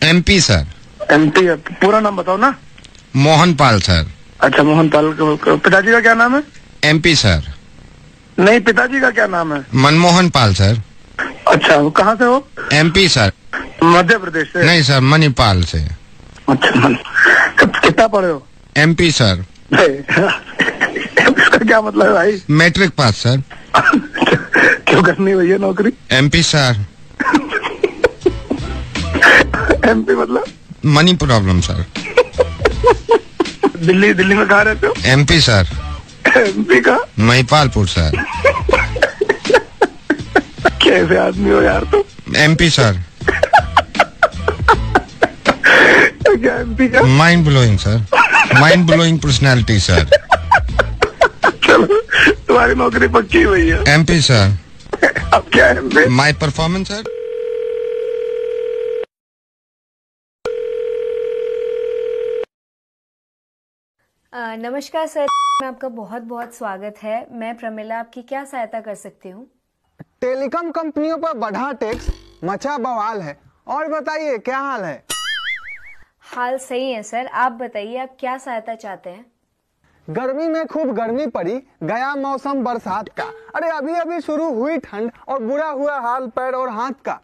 MP sir. MP है। पूरा नाम बताओ ना। मोहन पाल सर। अच्छा मोहन पाल। पिताजी का क्या नाम है? MP sir. नहीं, पिताजी का क्या नाम है? मनमोहन पाल सर। अच्छा, वो कहाँ से हो? MP sir. मध्य प्रदेश से? नहीं सर, मणिपाल से। अच्छा, कितना पढ़े हो? MP sir. इसका क्या मतलब है भाई? Matric pass sir. क्यों करनी भैया नौकरी? MP sir. MP मतलब? Money problem sir. दिल्ली में कहाँ रहते हो? MP sir. MP का? महिपालपुर सर। कैसे आदमी हो यार तुम? MP sir. क्या MP का? Mind blowing sir. Mind blowing personality sir. चलो तुम्हारी नौकरी पक्की हुई है। MP sir. अब क्या है MP? My performance sir. नमस्कार सर, में आपका बहुत बहुत स्वागत है। मैं प्रमिला आपकी क्या सहायता कर सकती हूँ? टेलीकॉम कंपनियों पर बढ़ा टैक्स, मचा बवाल है। और बताइए क्या हाल है? हाल सही है सर, आप बताइए आप क्या सहायता चाहते हैं? गर्मी में खूब गर्मी पड़ी, गया मौसम बरसात का। अरे अभी अभी शुरू हुई ठंड और बुरा हुआ हाल पैर और हाथ का।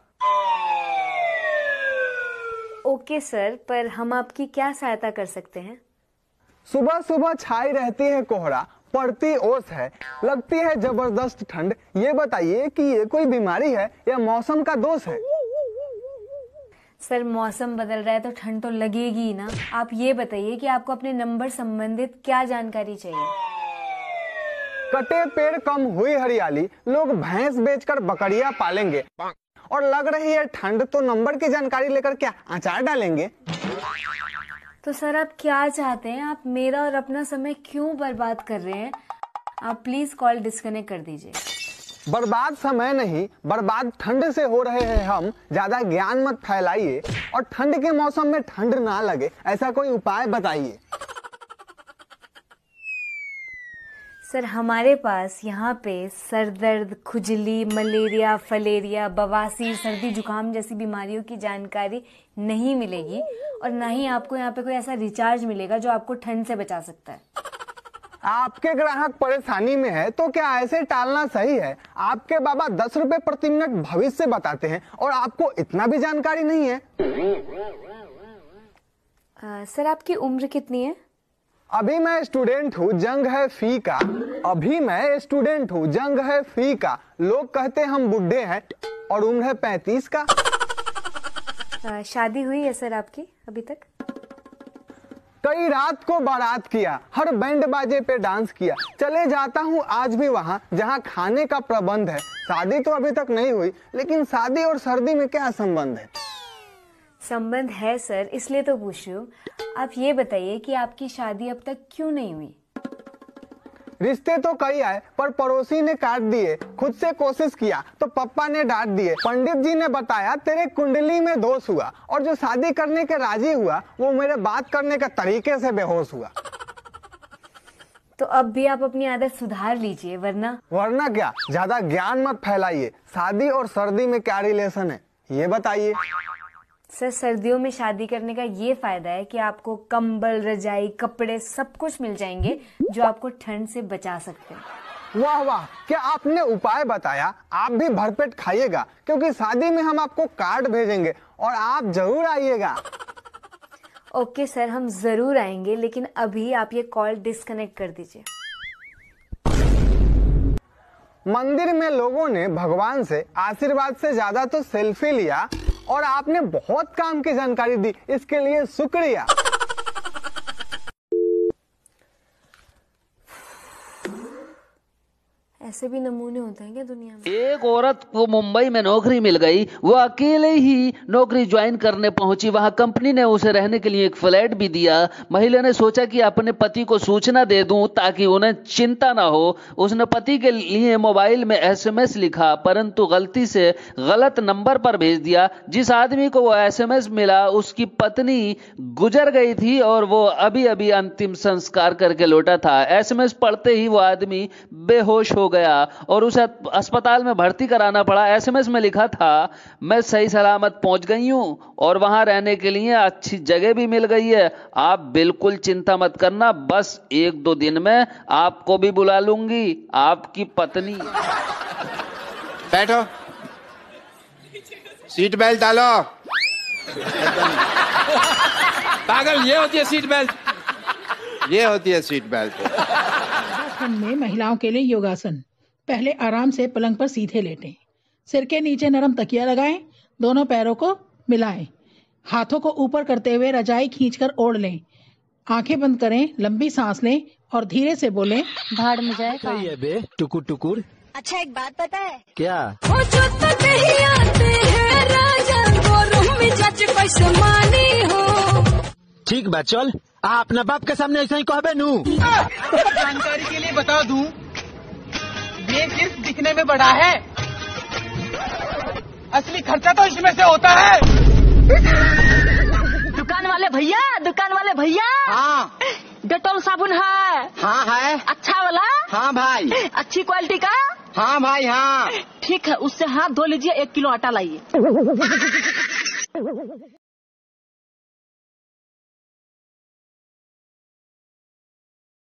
ओके सर, पर हम आपकी क्या सहायता कर सकते हैं? सुबह सुबह छाई रहती है कोहरा, पड़ती ओस है, लगती है जबरदस्त ठंड। ये बताइए कि ये कोई बीमारी है या मौसम का दोष है? सर मौसम बदल रहा है तो ठंड तो लगेगी ही ना। आप ये बताइए कि आपको अपने नंबर संबंधित क्या जानकारी चाहिए? कटे पेड़ कम हुई हरियाली, लोग भैंस बेचकर बकरियां पालेंगे। और लग रही है ठंड तो नंबर की जानकारी लेकर क्या अचार डालेंगे? तो सर आप क्या चाहते हैं? आप मेरा और अपना समय क्यों बर्बाद कर रहे हैं? आप प्लीज कॉल डिस्कनेक्ट कर दीजिए। बर्बाद समय नहीं, बर्बाद ठंड से हो रहे हैं हम। ज्यादा ज्ञान मत फैलाइए और ठंड के मौसम में ठंड ना लगे ऐसा कोई उपाय बताइए। सर हमारे पास यहाँ पे सर दर्द, खुजली, मलेरिया, फलेरिया, बवासीर, सर्दी जुकाम जैसी बीमारियों की जानकारी नहीं मिलेगी और ना ही आपको यहाँ पे कोई ऐसा रिचार्ज मिलेगा जो आपको ठंड से बचा सकता है। आपके ग्राहक परेशानी में है तो क्या ऐसे टालना सही है? आपके बाबा 10 रुपए प्रति मिनट भविष्य बताते हैं और आपको इतना भी जानकारी नहीं है। सर आपकी उम्र कितनी है? अभी मैं स्टूडेंट हूँ, जंग है फी का। अभी मैं स्टूडेंट हूँ, जंग है फी का। लोग कहते हम बुढ़े हैं और उम्र है 35 का। शादी हुई है सर आपकी अभी तक? कई रात को बारात किया, हर बैंड बाजे पे डांस किया। चले जाता हूँ आज भी वहाँ जहाँ खाने का प्रबंध है। शादी तो अभी तक नहीं हुई, लेकिन शादी और सर्दी में क्या संबंध है? संबंध है सर, इसलिए तो पूछ रही हूँ। आप ये बताइए कि आपकी शादी अब तक क्यों नहीं हुई? रिश्ते तो कई आए पर पड़ोसी ने काट दिए। खुद से कोशिश किया तो पापा ने डांट दिए। पंडित जी ने बताया तेरे कुंडली में दोष हुआ और जो शादी करने के राजी हुआ वो मेरे बात करने के तरीके से बेहोश हुआ। तो अब भी आप अपनी आदत सुधार लीजिए, वरना क्या? ज्यादा ज्ञान मत फैलाइए। शादी और सर्दी में क्या रिलेशन है ये बताइए। सर सर्दियों में शादी करने का ये फायदा है कि आपको कंबल, रजाई, कपड़े सब कुछ मिल जाएंगे जो आपको ठंड से बचा सकते हैं। वाह वाह, क्या आपने उपाय बताया। आप भी भरपेट खाइएगा क्योंकि शादी में हम आपको कार्ड भेजेंगे और आप जरूर आइएगा। ओके सर, हम जरूर आएंगे, लेकिन अभी आप ये कॉल डिस्कनेक्ट कर दीजिए। मंदिर में लोगों ने भगवान से आशीर्वाद से ज्यादा तो सेल्फी लिया और आपने बहुत काम की जानकारी दी, इसके लिए शुक्रिया। ऐसे भी नमूने होते हैं क्या दुनिया में? एक औरत को मुंबई में नौकरी मिल गई। वो अकेले ही नौकरी ज्वाइन करने पहुंची। वहां कंपनी ने उसे रहने के लिए एक फ्लैट भी दिया। महिला ने सोचा कि अपने पति को सूचना दे दूं ताकि उन्हें चिंता ना हो। उसने पति के लिए मोबाइल में SMS लिखा, परंतु गलती से गलत नंबर पर भेज दिया। जिस आदमी को वो SMS मिला उसकी पत्नी गुजर गई थी और वो अभी अभी अंतिम संस्कार करके लौटा था। SMS पढ़ते ही वो आदमी बेहोश हो गया और उसे अस्पताल में भर्ती कराना पड़ा। एसएमएस में लिखा था मैं सही सलामत पहुंच गई हूं और वहां रहने के लिए अच्छी जगह भी मिल गई है। आप बिल्कुल चिंता मत करना, बस 1-2 दिन में आपको भी बुला लूंगी, आपकी पत्नी। बैठो, सीट बेल्ट डालो। पागल, ये होती है सीट बेल्ट। ये होती है सीट बेल्ट। योगासन में महिलाओं के लिए योगासन। पहले आराम से पलंग पर सीधे लेटें, सिर के नीचे नरम तकिया लगाएं, दोनों पैरों को मिलाएं, हाथों को ऊपर करते हुए रजाई खींचकर ओढ़ लें, आंखें बंद करें, लंबी सांस लें और धीरे से बोलें भाड़ में जाए सही है बे, टुकुर टुकुर। अच्छा एक बात पता है क्या? वो जो तक नहीं आते हैं राजा गोरु मिजाज कैसे मानी हो। ठीक बा, चल आ अपना बाप के सामने ऐसा ही कहबे नू। जानकारी के लिए बता दूं, ये सिर्फ दिखने में बड़ा है, असली खर्चा तो इसमें से होता है। दुकान वाले भैया हाँ डेटॉल साबुन है? हाँ है। अच्छा वाला? हाँ भाई। अच्छी क्वालिटी का? हाँ भाई हाँ। ठीक है, उससे हाथ धो लीजिए, 1 किलो आटा लाइए।